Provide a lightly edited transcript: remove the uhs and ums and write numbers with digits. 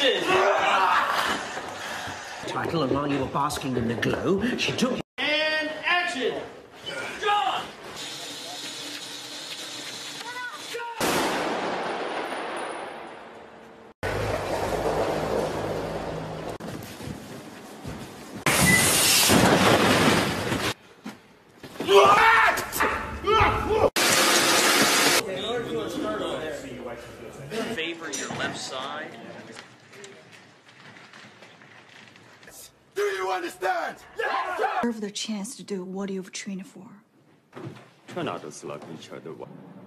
Title, and while you were basking in the glow, she took... And action! John! Favor your left side. Do you understand? Deserve the chance to do what you've trained for. Try not to slap each other.